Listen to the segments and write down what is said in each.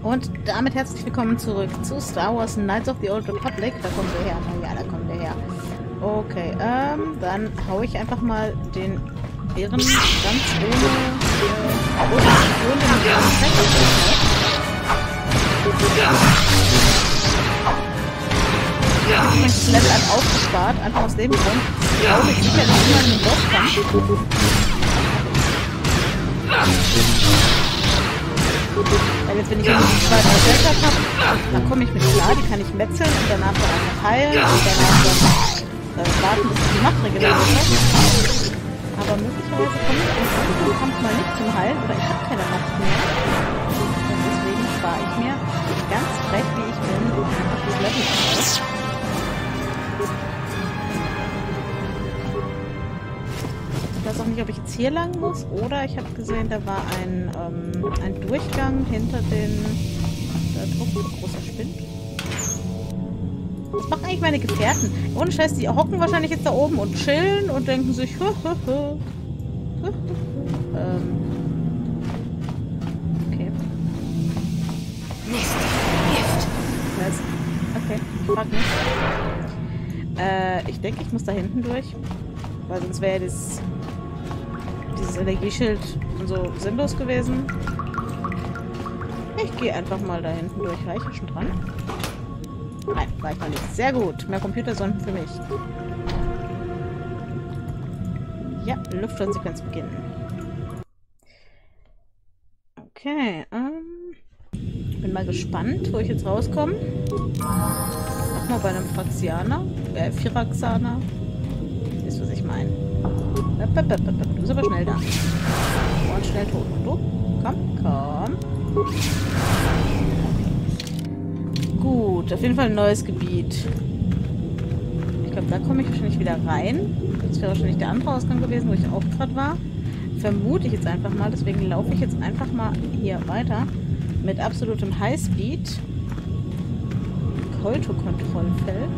Und damit herzlich willkommen zurück zu Star Wars Knights of the Old Republic. Da kommen wir her. Naja, da kommen wir her. Okay, dann hau ich einfach mal den Ehren ganz ohne das Level an aufgespart, einfach aus dem Grund. Ich glaube, ich sicher nicht immer in den Bosskampf. Weil jetzt, wenn ich irgendwie die zweite Schwertart habe, dann komme ich mit klar, die kann ich metzeln und danach dann einfach heilen und danach dann warten, bis ich die Macht regeneriert habe. Aber möglicherweise komme ich im Kampf mal nicht zum Heilen oder ich habe keine Macht mehr. Und deswegen spare ich mir ganz frech, wie ich bin, einfach das Level aus. Ich weiß auch nicht, ob ich jetzt hier lang muss oder ich habe gesehen, da war ein Durchgang hinter den... Da drückt so großer Spind. Was machen eigentlich meine Gefährten? Ohne Scheiß, die hocken wahrscheinlich jetzt da oben und chillen und denken sich... Okay. Mist. Gift. Was? Okay, ich frag nicht. Ich denke, ich muss da hinten durch. Weil sonst wäre ja dieses Energieschild so sinnlos gewesen. Ich gehe einfach mal da hinten durch. Reicht ich schon dran? Nein, reicht noch nicht. Sehr gut. Mehr Computersonden für mich. Ja, Luftschirmsequenz beginnen. Okay, bin mal gespannt, wo ich jetzt rauskomme. Nochmal bei einem Firaxaner. Wisst ihr, was ich meine? Du bist aber schnell da. Und schnell tot. Und du? Komm. Gut, auf jeden Fall ein neues Gebiet. Ich glaube, da komme ich wahrscheinlich wieder rein. Das wäre wahrscheinlich der andere Ausgang gewesen, wo ich auch gerade war. Vermute ich jetzt einfach mal. Deswegen laufe ich jetzt einfach mal hier weiter. Mit absolutem Highspeed. Kolto-Kontrollfeld.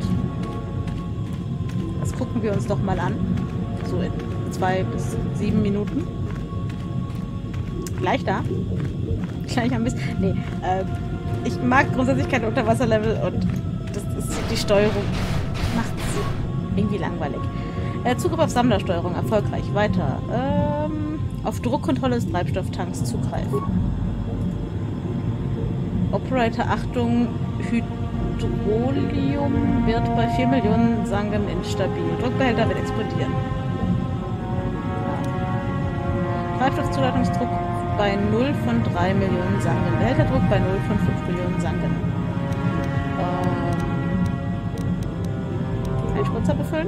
Das gucken wir uns doch mal an. So in 2 bis 7 Minuten. Gleich da. Gleich am Mist. Nee, ich mag grundsätzlich keine Unterwasserlevel und das ist die Steuerung. Macht es irgendwie langweilig. Zugriff auf Sammlersteuerung. Erfolgreich. Weiter. Auf Druckkontrolle des Treibstofftanks zugreifen. Operator, Achtung, Hydrolium wird bei 4 Millionen Sangen instabil. Druckbehälter wird explodieren. Treibstoffzuladungsdruck bei 0 von 3 Millionen Sangen. Behälterdruck bei 0 von 5 Millionen Sangen. Ein Spritzer befüllen.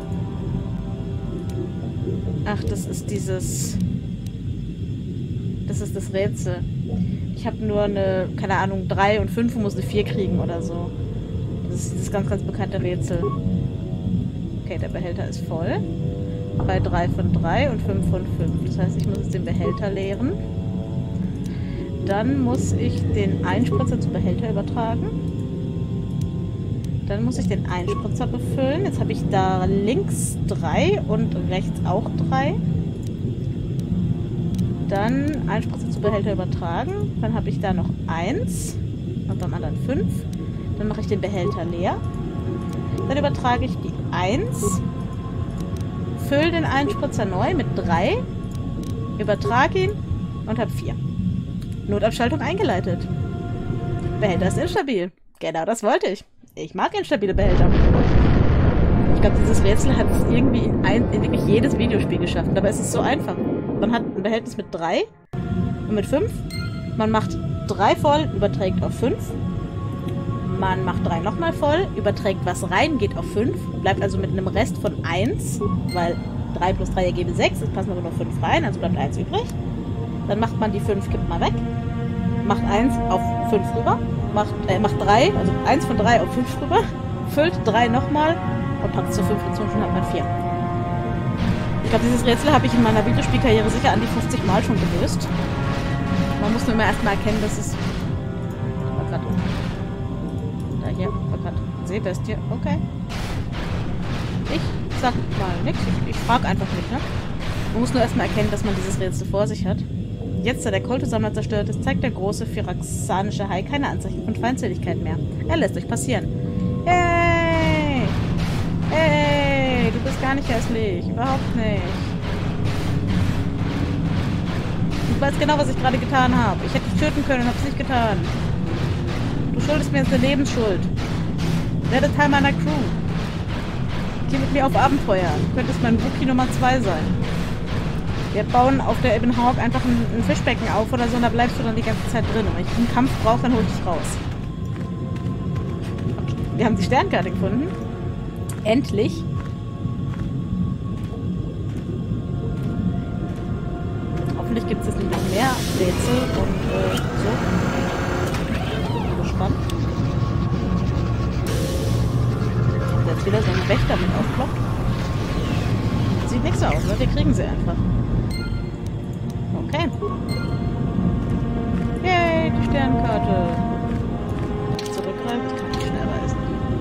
Ach, das ist dieses... Das ist das Rätsel. Ich habe nur eine, keine Ahnung, 3 und 5 und muss eine 4 kriegen oder so. Das ist das ganz, ganz bekannte Rätsel. Okay, der Behälter ist voll. Bei 3 von 3 und 5 von 5. Das heißt, ich muss jetzt den Behälter leeren. Dann muss ich den Einspritzer zum Behälter übertragen. Dann muss ich den Einspritzer befüllen. Jetzt habe ich da links 3 und rechts auch 3. Dann Einspritzer zum Behälter übertragen. Dann habe ich da noch 1 und beim anderen 5. Dann mache ich den Behälter leer. Dann übertrage ich die 1. Fülle den Einspritzer neu mit 3. Übertrage ihn und habe 4. Notabschaltung eingeleitet. Behälter ist instabil. Genau, das wollte ich. Ich mag instabile Behälter. Ich glaube, dieses Rätsel hat es irgendwie in wirklich jedes Videospiel geschafft. Aber es ist so einfach. Man hat ein Behältnis mit 3 und mit 5. Man macht 3 voll, überträgt auf 5. Man macht 3 nochmal voll, überträgt was rein, geht auf 5. Bleibt also mit einem Rest von 1, weil 3 plus 3 ergeben 6. Es passen aber nur 5 rein, also bleibt 1 übrig. Dann macht man die 5, kippt mal weg. Macht 1 auf 5 rüber. Macht 3, also 1 von 3 auf 5 rüber. Füllt 3 nochmal und packt es zur 5 hinzu und schon hat man 4. Ich glaube, dieses Rätsel habe ich in meiner Videospielkarriere sicher an die 50 Mal schon gelöst. Man muss nur immer erstmal erkennen, dass es... Oh Gott. Da hier. Oh Gott. Seebestie. Okay. Ich sag mal nichts. Ich frage einfach nicht, ne? Man muss nur erstmal erkennen, dass man dieses Rätsel vor sich hat. Jetzt, da der Koltosammler zerstört ist, zeigt der große phyraxanische Hai keine Anzeichen von Feindseligkeit mehr. Er lässt euch passieren. Hey! Hey! Du bist gar nicht hässlich. Überhaupt nicht. Ich weiß genau, was ich gerade getan habe. Ich hätte dich töten können und habe es nicht getan. Du schuldest mir jetzt eine Lebensschuld. Werde Teil meiner Crew. Geh mit mir auf Abenteuer. Du könntest mein Wookie Nummer 2 sein. Wir bauen auf der Ebon Hawk einfach ein Fischbecken auf oder so und da bleibst du dann die ganze Zeit drin. Und wenn ich einen Kampf brauche, dann hol ich dich raus. Okay. Wir haben die Sternkarte gefunden. Endlich. Hoffentlich gibt es jetzt nicht noch mehr Rätsel und so. Bin gespannt. Ob jetzt wieder so ein Wächter mit aufploppt. Sieht nicht so aus, ne? Wir kriegen sie einfach. Okay. Yay, die Sternkarte. Zurückgreift, kann ich schnell reisen.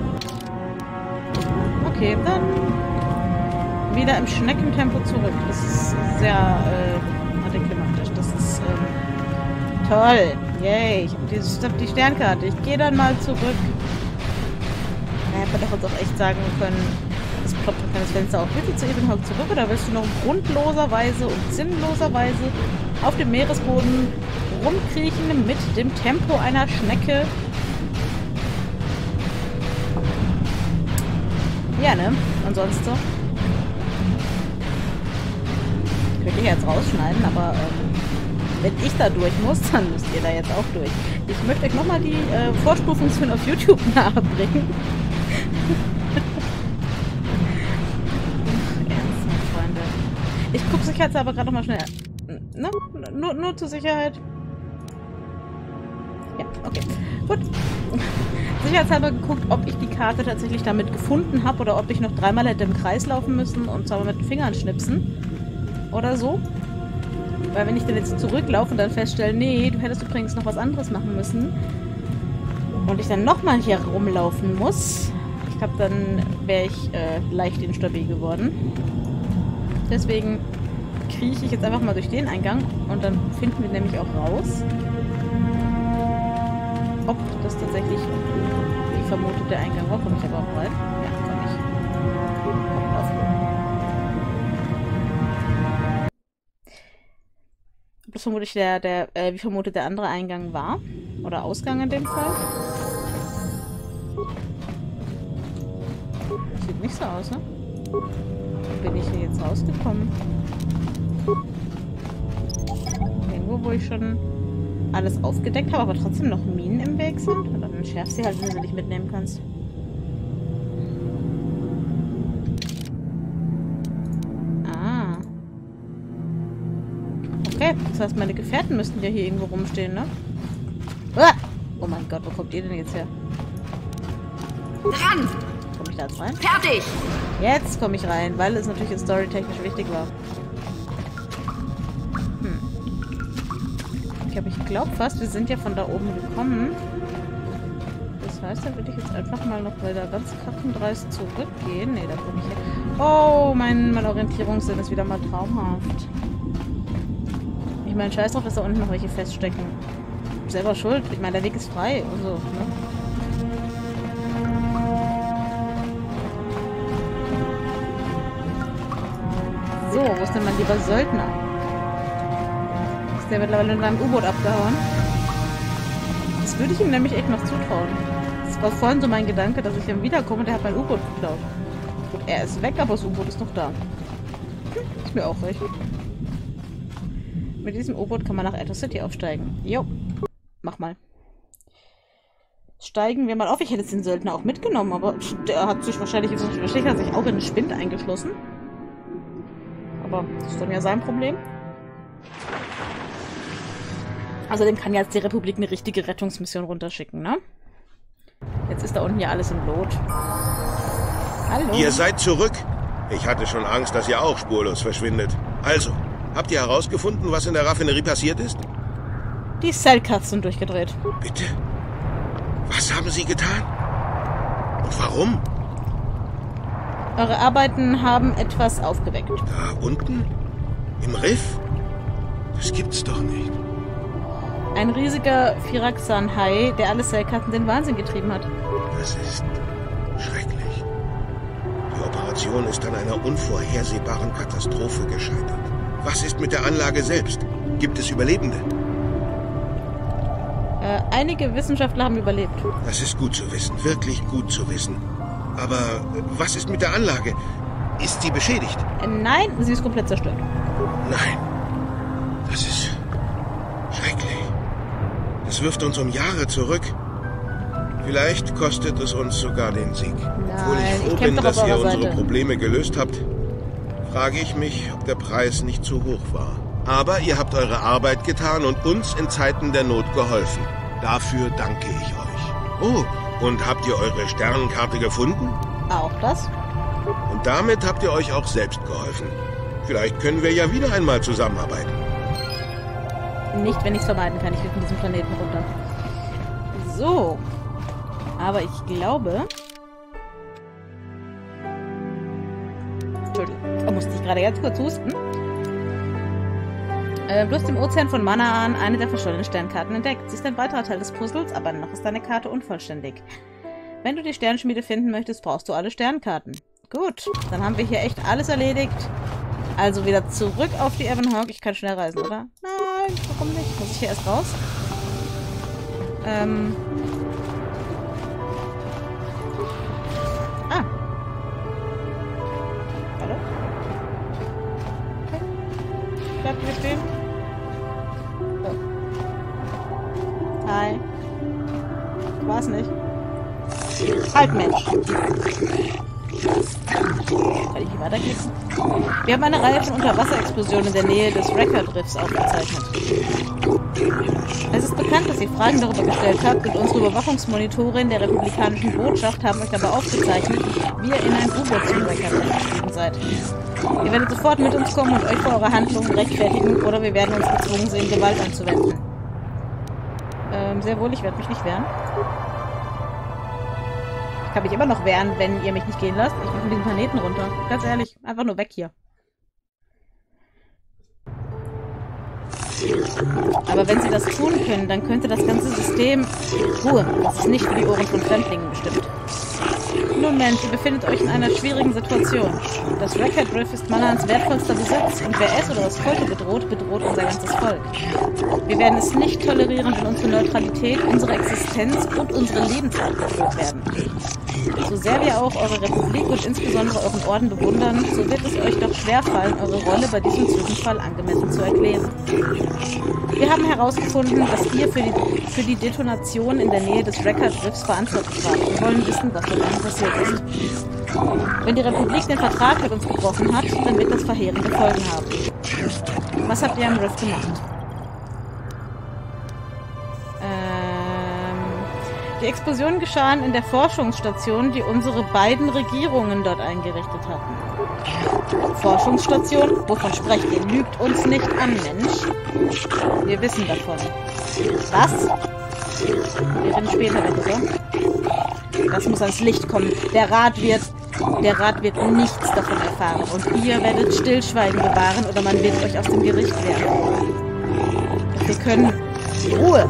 Okay, dann wieder im Schneckentempo zurück. Das ist sehr antiklimatisch. Das ist toll. Yay, ich hab die Sternkarte. Ich gehe dann mal zurück. Hätte man doch uns auch echt sagen können, es ploppt ein kleines Fenster auf. Willst du zu Ebon Hawk zurück oder willst du noch grundloserweise und sinnloserweise auf dem Meeresboden rumkriechen mit dem Tempo einer Schnecke? Ja, ne? Und sonst so? Könnte ich jetzt rausschneiden, aber wenn ich da durch muss, dann müsst ihr da jetzt auch durch. Ich möchte euch nochmal die Vorstufungsfilme auf YouTube nahebringen. Ich gucke sicherheitshalber gerade nochmal schnell. Ne? Nur zur Sicherheit. Ja, okay. Gut. Sicherheitshalber geguckt, ob ich die Karte tatsächlich damit gefunden habe oder ob ich noch dreimal hätte im Kreis laufen müssen und zwar mit den Fingern schnipsen. Oder so. Weil wenn ich dann jetzt zurücklaufe und dann feststelle, nee, du hättest übrigens noch was anderes machen müssen. Und ich dann nochmal hier rumlaufen muss. Ich glaube, dann wäre ich leicht instabil geworden. Deswegen krieche ich jetzt einfach mal durch den Eingang und dann finden wir nämlich auch raus, ob das tatsächlich wie vermutet der Eingang war. Komme ich aber auch rein? Ja, komme ich. Kommt auf. Ob das vermutlich wie vermutet der andere Eingang war? Oder Ausgang in dem Fall? Sieht nicht so aus, ne? Bin ich hier jetzt rausgekommen? Irgendwo, wo ich schon alles aufgedeckt habe, aber trotzdem noch Minen im Weg sind? Und dann schärfst sie halt, wenn du nicht mitnehmen kannst. Ah. Okay, das heißt, meine Gefährten müssten ja hier irgendwo rumstehen, ne? Ah! Oh mein Gott, wo kommt ihr denn jetzt her? Ran! Komme ich da jetzt rein? Fertig! Jetzt komme ich rein, weil es natürlich jetzt storytechnisch wichtig war. Ich glaube fast, wir sind ja von da oben gekommen. Das heißt, da würde ich jetzt einfach mal noch weiter ganz kackendreist zurückgehen. Ne, da komme ich her. Oh, mein Orientierungssinn ist wieder mal traumhaft. Ich meine, scheiß drauf, dass da unten noch welche feststecken. Selber schuld. Ich meine, der Weg ist frei und so, ne? So, wo ist denn mein lieber Söldner? Ist der mittlerweile in einem U-Boot abgehauen? Das würde ich ihm nämlich echt noch zutrauen. Das war vorhin so mein Gedanke, dass ich dann wiederkomme und der hat mein U-Boot geklaut. Gut, er ist weg, aber das U-Boot ist noch da. Ist mir auch recht. Mit diesem U-Boot kann man nach Enter City aufsteigen. Jo, mach mal. Steigen wir mal auf. Ich hätte jetzt den Söldner auch mitgenommen, aber der hat sich wahrscheinlich auch in den Spind eingeschlossen. Aber das ist dann ja sein Problem. Außerdem kann jetzt die Republik eine richtige Rettungsmission runterschicken, ne? Jetzt ist da unten ja alles im Lot. Hallo. Ihr seid zurück. Ich hatte schon Angst, dass ihr auch spurlos verschwindet. Also, habt ihr herausgefunden, was in der Raffinerie passiert ist? Die Cellcuts sind durchgedreht. Bitte? Was haben sie getan? Und warum? Eure Arbeiten haben etwas aufgeweckt. Da unten? Im Riff? Das gibt's doch nicht. Ein riesiger Firaxan-Hai, der alle Cellkarten den Wahnsinn getrieben hat. Das ist schrecklich. Die Operation ist an einer unvorhersehbaren Katastrophe gescheitert. Was ist mit der Anlage selbst? Gibt es Überlebende? Einige Wissenschaftler haben überlebt. Das ist gut zu wissen, wirklich gut zu wissen. Aber was ist mit der Anlage? Ist sie beschädigt? Nein, sie ist komplett zerstört. Nein. Das ist schrecklich. Das wirft uns um Jahre zurück. Vielleicht kostet es uns sogar den Sieg. Obwohl ich froh bin, dass ihr unsere Probleme gelöst habt, frage ich mich, ob der Preis nicht zu hoch war. Aber ihr habt eure Arbeit getan und uns in Zeiten der Not geholfen. Dafür danke ich euch. Oh, und habt ihr eure Sternenkarte gefunden? Auch das? Und damit habt ihr euch auch selbst geholfen. Vielleicht können wir ja wieder einmal zusammenarbeiten. Nicht, wenn ich es vermeiden kann. Ich will von diesem Planeten runter. So. Aber ich glaube... Entschuldigung. Da musste ich gerade ganz kurz husten. Du hast im Ozean von Manaan eine der verschollenen Sternkarten entdeckt. Sie ist ein weiterer Teil des Puzzles, aber noch ist deine Karte unvollständig. Wenn du die Sternschmiede finden möchtest, brauchst du alle Sternkarten. Gut, dann haben wir hier echt alles erledigt. Also wieder zurück auf die Ebonhawk. Ich kann schnell reisen, oder? Nein, warum nicht? Muss ich hier erst raus? Warte. Okay. Bleibt hier stehen. Oh. Hi. War's nicht. Halt, Mensch. Kann ich hier weiterklicken? Wir haben eine Reihe von Unterwasserexplosionen in der Nähe des Record-Riffs aufgezeichnet. Es ist bekannt, dass ihr Fragen darüber gestellt habt und unsere Überwachungsmonitorin der republikanischen Botschaft haben euch dabei aufgezeichnet, wie ihr in ein U-Boot zum Record-Riff gestiegen seid. Ihr werdet sofort mit uns kommen und euch für eure Handlungen rechtfertigen oder wir werden uns gezwungen sehen, Gewalt anzuwenden. Sehr wohl, ich werde mich nicht wehren. Ich kann mich immer noch wehren, wenn ihr mich nicht gehen lasst. Ich will von diesem Planeten runter. Ganz ehrlich, einfach nur weg hier. Aber wenn sie das tun können, dann könnte das ganze System... Ruhe, das ist nicht für die Ohren von Fremdlingen bestimmt. Nun Mensch, ihr befindet euch in einer schwierigen Situation. Das Record Riff ist Manaans wertvollster Besitz und wer es oder das Volk bedroht, bedroht unser ganzes Volk. Wir werden es nicht tolerieren, wenn unsere Neutralität, unsere Existenz und unsere Lebensart bedroht werden. So sehr wir auch eure Republik und insbesondere euren Orden bewundern, so wird es euch doch schwerfallen, eure Rolle bei diesem Zwischenfall angemessen zu erklären. Wir haben herausgefunden, dass ihr für die Detonation in der Nähe des Record Riffs verantwortlich wart. Wir wollen wissen, was dort passiert ist. Wenn die Republik den Vertrag mit uns gebrochen hat, dann wird das verheerende Folgen haben. Was habt ihr am Riff gemacht? Die Explosionen geschahen in der Forschungsstation, die unsere beiden Regierungen dort eingerichtet hatten. Forschungsstation? Wovon sprecht ihr? Lügt uns nicht an, Mensch. Wir wissen davon. Was? Wir reden später weg, oder? Das muss ans Licht kommen. Der Rat wird nichts davon erfahren. Und ihr werdet Stillschweigen bewahren oder man wird euch aus dem Gericht werfen. Wir können... Ruhe!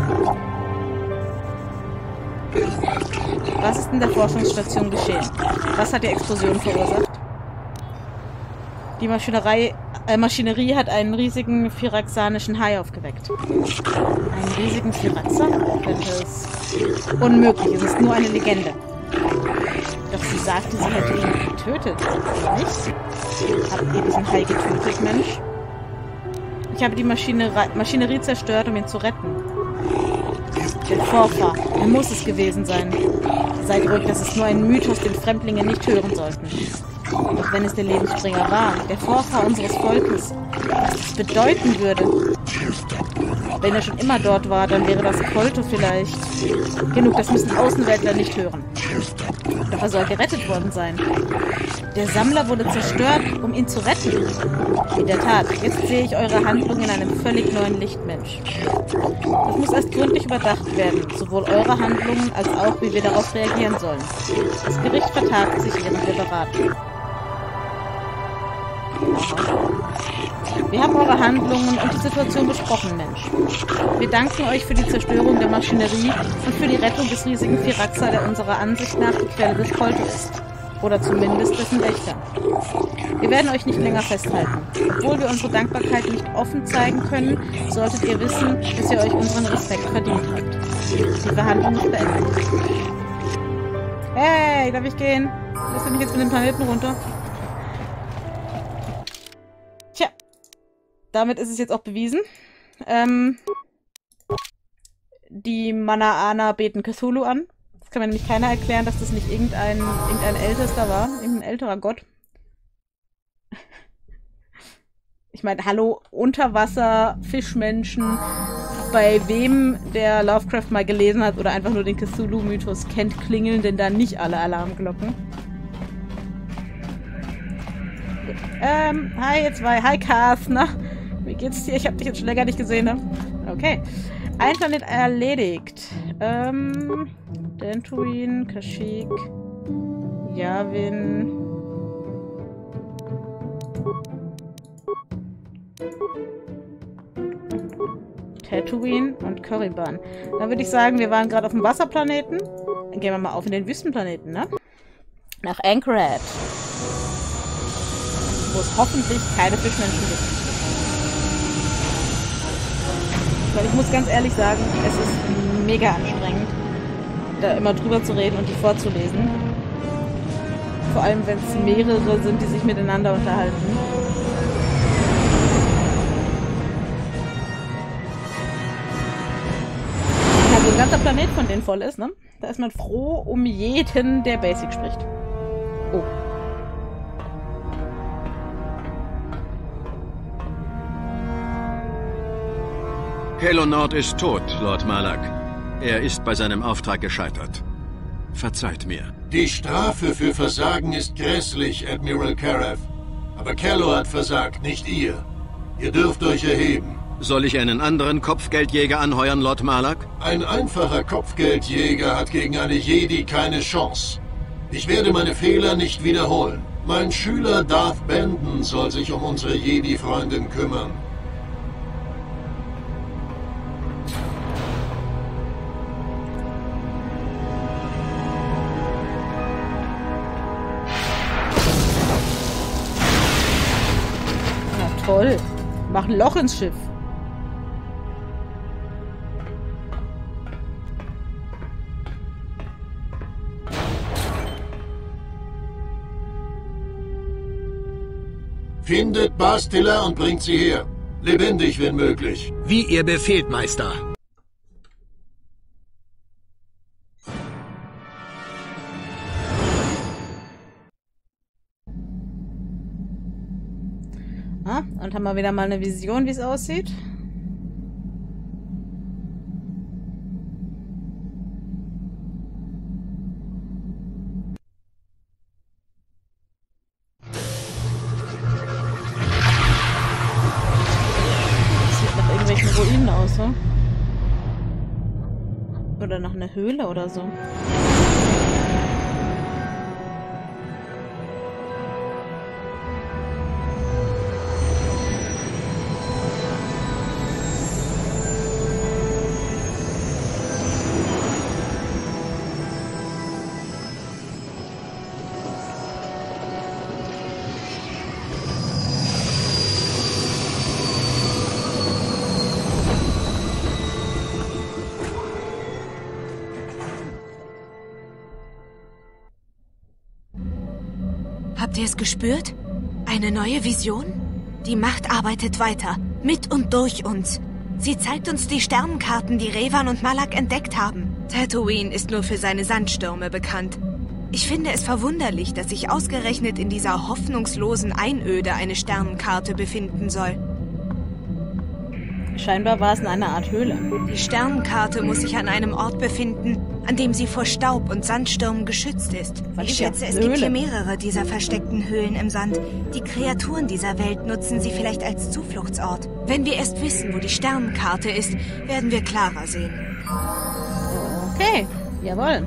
Was ist in der Forschungsstation geschehen? Was hat die Explosion verursacht? Die Maschinerie hat einen riesigen firaxanischen Hai aufgeweckt. Einen riesigen Firaxan? Das ist unmöglich. Es ist nur eine Legende. Doch sie sagte, sie hätte ihn getötet. Oder nicht? Habt ihr diesen Hai getötet, Mensch? Ich habe die Maschinerie zerstört, um ihn zu retten. Den Vorfahr. Er muss es gewesen sein. Seid ruhig, das ist nur ein Mythos, den Fremdlinge nicht hören sollten. Doch wenn es der Lebensbringer war, der Vorfahr unseres Volkes, was das bedeuten würde. Wenn er schon immer dort war, dann wäre das Kolto vielleicht... Genug, das müssen Außenweltler nicht hören. Doch er soll gerettet worden sein. Der Sammler wurde zerstört, um ihn zu retten. In der Tat, jetzt sehe ich eure Handlung in einem völlig neuen Licht, Mensch. Das muss erst gründlich überdacht werden, sowohl eure Handlungen als auch, wie wir darauf reagieren sollen. Das Gericht vertagt sich, während wir beraten. Wir haben eure Handlungen und die Situation besprochen, Mensch. Wir danken euch für die Zerstörung der Maschinerie und für die Rettung des riesigen Firaxa, der unserer Ansicht nach die Quelle des Kultes ist. Oder zumindest dessen Wächter. Wir werden euch nicht länger festhalten. Obwohl wir unsere Dankbarkeit nicht offen zeigen können, solltet ihr wissen, dass ihr euch unseren Respekt verdient habt. Die Verhandlung ist beendet. Hey, darf ich gehen? Lass mich jetzt von dem Planeten runter. Tja. Damit ist es jetzt auch bewiesen. Die Mana'ana beten Cthulhu an. Das kann mir nämlich keiner erklären, dass das nicht irgendein Ältester war. Irgendein älterer Gott. Ich meine, hallo, Unterwasser, Fischmenschen. Bei wem der Lovecraft mal gelesen hat oder einfach nur den Cthulhu-Mythos kennt, klingeln denn da nicht alle Alarmglocken? Hi, ihr zwei. Hi, Kath. Na, wie geht's dir? Ich hab dich jetzt schon länger nicht gesehen, ne? Okay. Ein Planet erledigt. Dantooine, Kashyyyk, Yavin. Tatooine und Korriban. Dann würde ich sagen, wir waren gerade auf dem Wasserplaneten. Dann gehen wir mal auf in den Wüstenplaneten, ne? Nach Anchorage. Wo es hoffentlich keine Fischmenschen gibt. Weil ich muss ganz ehrlich sagen, es ist mega anstrengend, da immer drüber zu reden und die vorzulesen. Vor allem, wenn es mehrere sind, die sich miteinander unterhalten. Also ein ganzer Planet von denen voll ist, ne? Da ist man froh um jeden, der Basic spricht. Oh. Halo Nord ist tot, Lord Malak. Er ist bei seinem Auftrag gescheitert. Verzeiht mir. Die Strafe für Versagen ist grässlich, Admiral Karath. Aber Kello hat versagt, nicht ihr. Ihr dürft euch erheben. Soll ich einen anderen Kopfgeldjäger anheuern, Lord Malak? Ein einfacher Kopfgeldjäger hat gegen eine Jedi keine Chance. Ich werde meine Fehler nicht wiederholen. Mein Schüler Darth Benden soll sich um unsere Jedi-Freundin kümmern. Toll. Mach ein Loch ins Schiff. Findet Bastila und bringt sie her. Lebendig, wenn möglich. Wie ihr befehlt, Meister. Ah, und haben wir wieder mal eine Vision, wie es aussieht. Das sieht nach irgendwelchen Ruinen aus, so. Oder nach einer Höhle oder so. Habt ihr es gespürt? Eine neue Vision? Die Macht arbeitet weiter, mit und durch uns. Sie zeigt uns die Sternenkarten, die Revan und Malak entdeckt haben. Tatooine ist nur für seine Sandstürme bekannt. Ich finde es verwunderlich, dass sich ausgerechnet in dieser hoffnungslosen Einöde eine Sternenkarte befinden soll. Scheinbar war es in einer Art Höhle. Die Sternenkarte muss sich an einem Ort befinden, an dem sie vor Staub und Sandstürmen geschützt ist. Ich schätze, es gibt hier mehrere dieser versteckten Höhlen im Sand. Die Kreaturen dieser Welt nutzen sie vielleicht als Zufluchtsort. Wenn wir erst wissen, wo die Sternenkarte ist, werden wir klarer sehen. Okay, jawohl.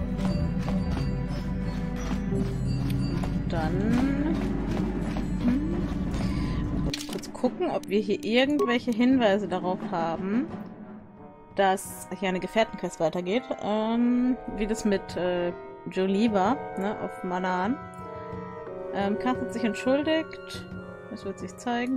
Dann kurz gucken, ob wir hier irgendwelche Hinweise darauf haben, dass hier eine Gefährtenquest weitergeht. Wie das mit Jolie war, ne, auf Manaan. Kath hat sich entschuldigt. Das wird sich zeigen.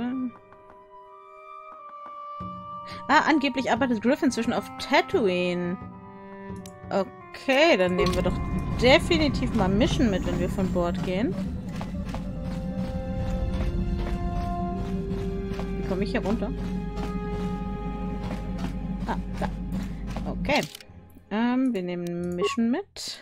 Angeblich arbeitet Griff inzwischen auf Tatooine. Okay, dann nehmen wir doch definitiv mal Mission mit, wenn wir von Bord gehen. Wie komme ich hier runter? Da. Okay. Wir nehmen Mission mit.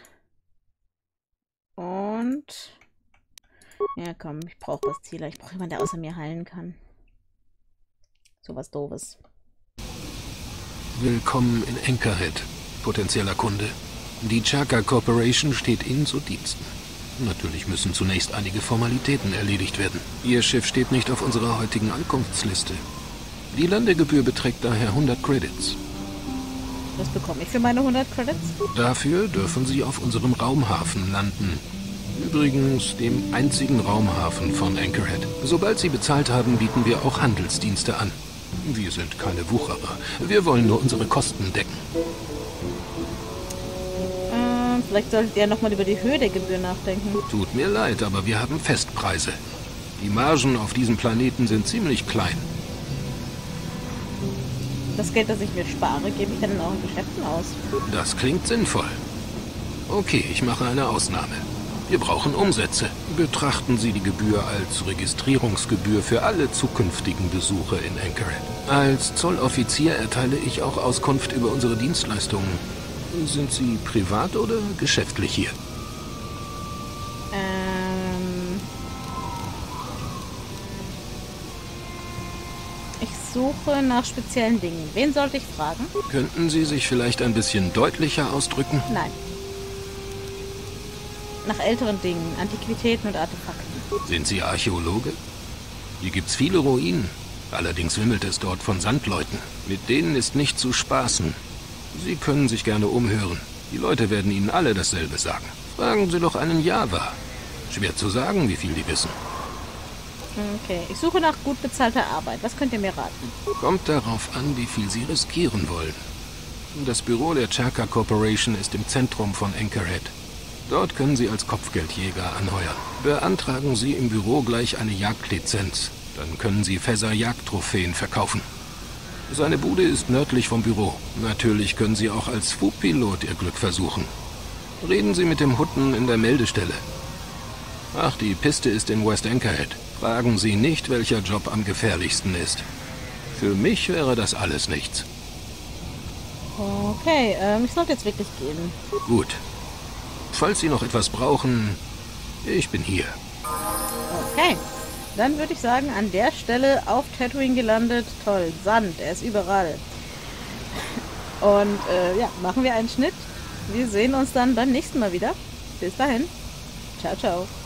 Und... Ja, komm, ich brauche was Zieler. Ich brauche jemanden, der außer mir heilen kann. Sowas Doofes. Willkommen in Anchorhead, potenzieller Kunde. Die Chaka Corporation steht Ihnen zu Diensten. Natürlich müssen zunächst einige Formalitäten erledigt werden. Ihr Schiff steht nicht auf unserer heutigen Ankunftsliste. Die Landegebühr beträgt daher 100 Credits. Was bekomme ich für meine 100 Credits? Dafür dürfen Sie auf unserem Raumhafen landen. Übrigens dem einzigen Raumhafen von Anchorhead. Sobald Sie bezahlt haben, bieten wir auch Handelsdienste an. Wir sind keine Wucherer. Wir wollen nur unsere Kosten decken. Vielleicht solltet ihr nochmal über die Höhe der Gebühr nachdenken. Tut mir leid, aber wir haben Festpreise. Die Margen auf diesem Planeten sind ziemlich klein. Das Geld, das ich mir spare, gebe ich dann in euren Geschäften aus. Das klingt sinnvoll. Okay, ich mache eine Ausnahme. Wir brauchen Umsätze. Betrachten Sie die Gebühr als Registrierungsgebühr für alle zukünftigen Besucher in Anchorhead. Als Zolloffizier erteile ich auch Auskunft über unsere Dienstleistungen. Sind Sie privat oder geschäftlich hier? Ich suche nach speziellen Dingen. Wen sollte ich fragen? Könnten Sie sich vielleicht ein bisschen deutlicher ausdrücken? Nein. Nach älteren Dingen, Antiquitäten und Artefakten. Sind Sie Archäologe? Hier gibt's viele Ruinen. Allerdings wimmelt es dort von Sandleuten. Mit denen ist nicht zu spaßen. Sie können sich gerne umhören. Die Leute werden Ihnen alle dasselbe sagen. Fragen Sie doch einen Java. Schwer zu sagen, wie viel die wissen. Okay, ich suche nach gut bezahlter Arbeit. Was könnt ihr mir raten? Kommt darauf an, wie viel Sie riskieren wollen. Das Büro der Chaka Corporation ist im Zentrum von Anchorhead. Dort können Sie als Kopfgeldjäger anheuern. Beantragen Sie im Büro gleich eine Jagdlizenz. Dann können Sie Fässer-Jagdtrophäen verkaufen. Seine Bude ist nördlich vom Büro. Natürlich können Sie auch als Flugpilot Ihr Glück versuchen. Reden Sie mit dem Hutten in der Meldestelle. Ach, die Piste ist in West Anchorhead. Fragen Sie nicht, welcher Job am gefährlichsten ist. Für mich wäre das alles nichts. Okay, ich sollte jetzt wirklich gehen. Gut. Falls Sie noch etwas brauchen, ich bin hier. Okay. Dann würde ich sagen, an der Stelle auf Tatooine gelandet. Toll, Sand, er ist überall. Und ja, machen wir einen Schnitt. Wir sehen uns dann beim nächsten Mal wieder. Bis dahin. Ciao, ciao.